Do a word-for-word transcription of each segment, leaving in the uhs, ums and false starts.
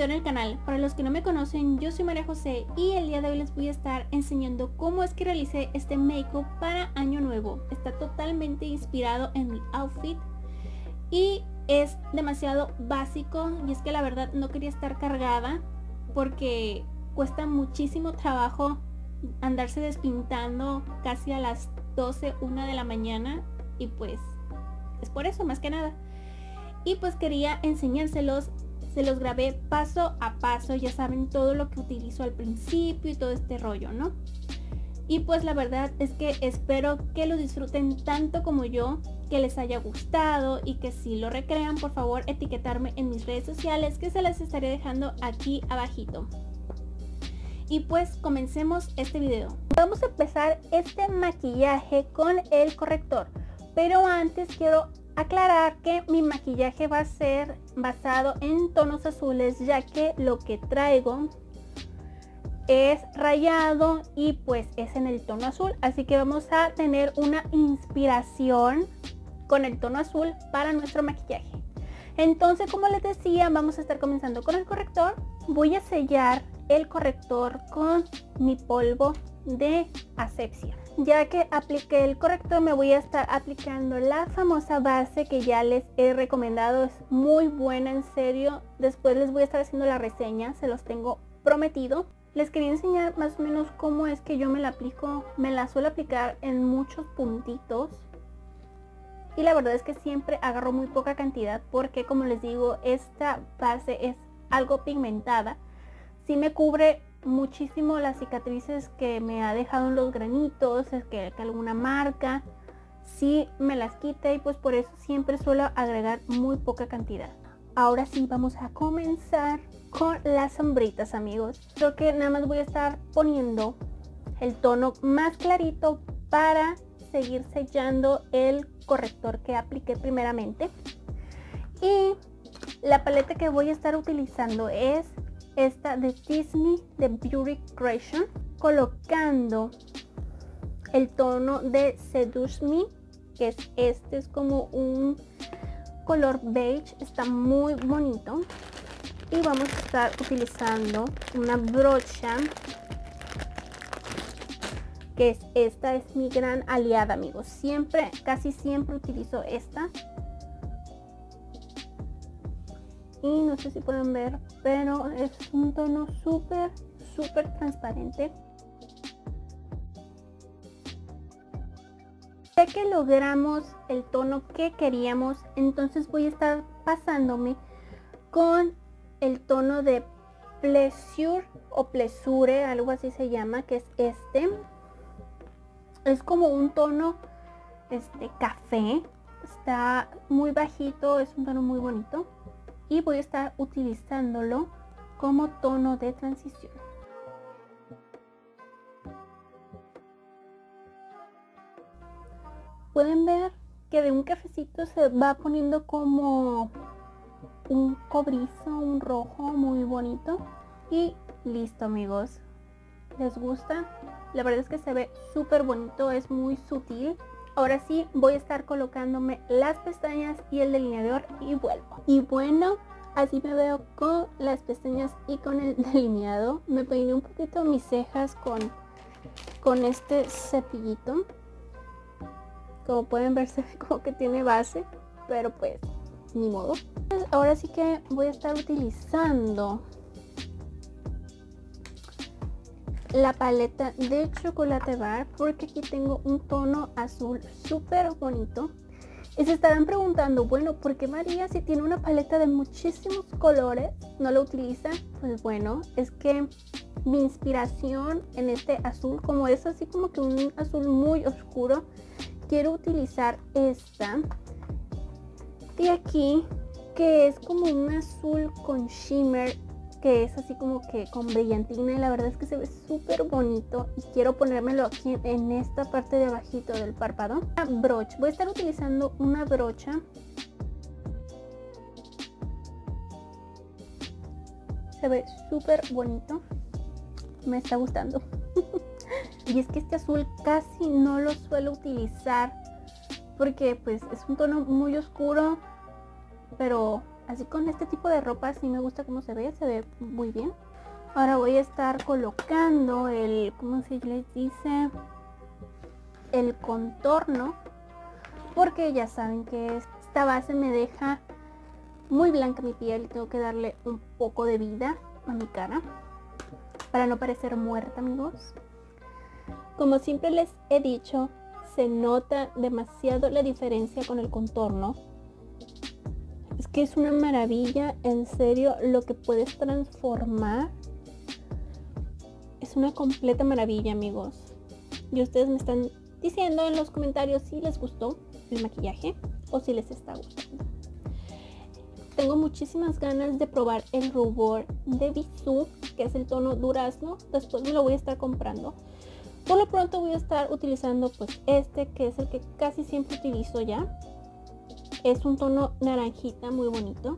video en el canal. Para los que no me conocen, yo soy María José y el día de hoy les voy a estar enseñando cómo es que realicé este make-up para año nuevo. Está totalmente inspirado en mi outfit y es demasiado básico, y es que la verdad no quería estar cargada porque cuesta muchísimo trabajo andarse despintando casi a las doce, una de la mañana, y pues es por eso más que nada. Y pues quería enseñárselos, se los grabé paso a paso, ya saben todo lo que utilizo al principio y todo este rollo, ¿no? Y pues la verdad es que espero que lo disfruten tanto como yo, que les haya gustado, y que si lo recrean, por favor etiquetarme en mis redes sociales, que se las estaré dejando aquí abajito. Y pues comencemos este video. Vamos a empezar este maquillaje con el corrector, pero antes quiero aclarar que mi maquillaje va a ser basado en tonos azules, ya que lo que traigo es rayado y pues es en el tono azul, así que vamos a tener una inspiración con el tono azul para nuestro maquillaje. Entonces, como les decía, vamos a estar comenzando con el corrector. Voy a sellar el corrector con mi polvo de asepsia. Ya que apliqué el corrector, me voy a estar aplicando la famosa base que ya les he recomendado. Es muy buena, en serio. Después les voy a estar haciendo la reseña, se los tengo prometido. Les quería enseñar más o menos cómo es que yo me la aplico. Me la suelo aplicar en muchos puntitos, y la verdad es que siempre agarro muy poca cantidad porque, como les digo, esta base es algo pigmentada. Sí me cubre muchísimo las cicatrices que me ha dejado en los granitos, es que, que alguna marca sí me las quita, y pues por eso siempre suelo agregar muy poca cantidad. Ahora sí, vamos a comenzar con las sombritas, amigos. Creo que nada más voy a estar poniendo el tono más clarito para seguir sellando el corrector que apliqué primeramente. Y la paleta que voy a estar utilizando es esta de Disney, de Beauty Creation, colocando el tono de Seduce Me, que es este, es como un color beige, está muy bonito. Y vamos a estar utilizando una brocha, que es esta, es mi gran aliada, amigos. Siempre, casi siempre utilizo esta. Y no sé si pueden ver, pero es un tono súper, súper transparente. Ya que logramos el tono que queríamos, entonces voy a estar pasándome con el tono de Pleasure o Pleasure, algo así se llama, que es este. Es como un tono este café, está muy bajito, es un tono muy bonito, y voy a estar utilizándolo como tono de transición. Pueden ver que de un cafecito se va poniendo como un cobrizo, un rojo muy bonito. Y listo, amigos. ¿Les gusta? La verdad es que se ve súper bonito, es muy sutil. Ahora sí, voy a estar colocándome las pestañas y el delineador y vuelvo. Y bueno, así me veo con las pestañas y con el delineado. Me peiné un poquito mis cejas con, con este cepillito. Como pueden ver, se ve como que tiene base, pero pues ni modo. Ahora sí que voy a estar utilizando la paleta de Chocolate Bar, porque aquí tengo un tono azul súper bonito. Y se estarán preguntando, bueno, ¿por qué María, si tiene una paleta de muchísimos colores, no la utiliza? Pues bueno, es que mi inspiración en este azul, como es así como que un azul muy oscuro, quiero utilizar esta de aquí, que es como un azul con shimmer, que es así como que con brillantina, y la verdad es que se ve súper bonito, y quiero ponérmelo aquí en esta parte de abajito del párpado. Una brocha, voy a estar utilizando una brocha. Se ve súper bonito, me está gustando. Y es que este azul casi no lo suelo utilizar porque pues es un tono muy oscuro, pero así con este tipo de ropa sí me gusta cómo se ve, se ve muy bien. Ahora voy a estar colocando el, ¿cómo se les dice? El contorno, porque ya saben que esta base me deja muy blanca mi piel y tengo que darle un poco de vida a mi cara para no parecer muerta, amigos. Como siempre les he dicho, se nota demasiado la diferencia con el contorno. Es que es una maravilla, en serio, lo que puedes transformar. Es una completa maravilla, amigos. Y ustedes me están diciendo en los comentarios si les gustó el maquillaje o si les está gustando. Tengo muchísimas ganas de probar el rubor de Bisú, que es el tono durazno. Después me lo voy a estar comprando. Por lo pronto voy a estar utilizando pues este, que es el que casi siempre utilizo ya. Es un tono naranjita muy bonito.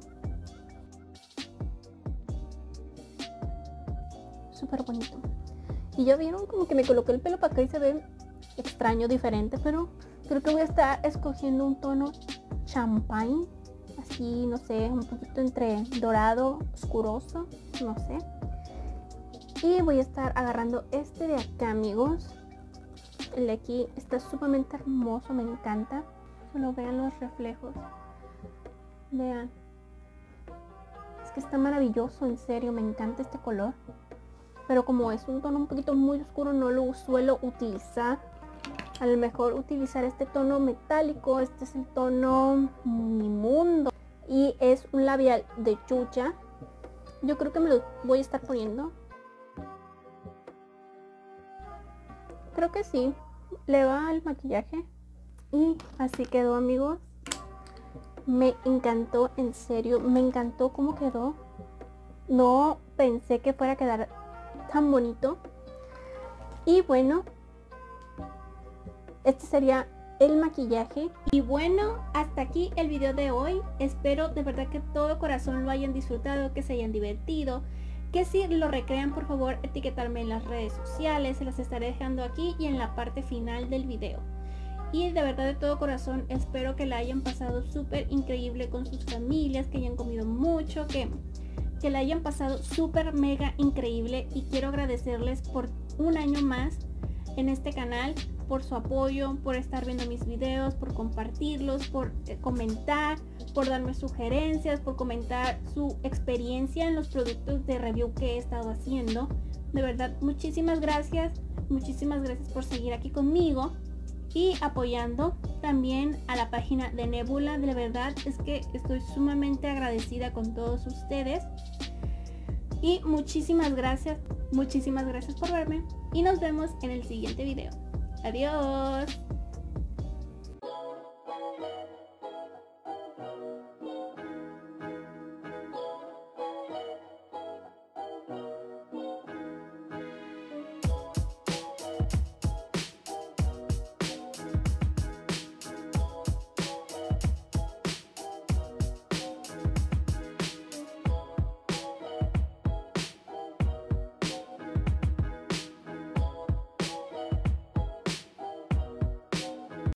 Súper bonito. Y ya vieron como que me coloqué el pelo para acá y se ve extraño, diferente, pero creo que voy a estar escogiendo un tono champagne, así, no sé, un poquito entre dorado, oscuroso, no sé. Y voy a estar agarrando este de acá, amigos. El de aquí está sumamente hermoso, me encanta. Solo vean los reflejos. Vean. Es que está maravilloso, en serio, me encanta este color. Pero como es un tono un poquito muy oscuro, no lo suelo utilizar. A lo mejor utilizar este tono metálico. Este es el tono Mi Mundo. Y es un labial de Chucha. Yo creo que me lo voy a estar poniendo. Creo que sí. Le va al maquillaje. Y así quedó, amigos. Me encantó, en serio. Me encantó cómo quedó. No pensé que fuera a quedar tan bonito. Y bueno, este sería el maquillaje. Y bueno, hasta aquí el video de hoy. Espero de verdad que todo corazón lo hayan disfrutado, que se hayan divertido, que si lo recrean, por favor etiquetarme en las redes sociales. Se las estaré dejando aquí y en la parte final del video. Y de verdad, de todo corazón, espero que la hayan pasado súper increíble con sus familias, que hayan comido mucho, que que la hayan pasado súper mega increíble. Y quiero agradecerles por un año más en este canal, por su apoyo, por estar viendo mis videos, por compartirlos, por eh, comentar, por darme sugerencias, por comentar su experiencia en los productos de review que he estado haciendo. De verdad, muchísimas gracias, muchísimas gracias por seguir aquí conmigo y apoyando también a la página de Nebula. De verdad es que estoy sumamente agradecida con todos ustedes. Y muchísimas gracias, muchísimas gracias por verme. Y nos vemos en el siguiente video. Adiós.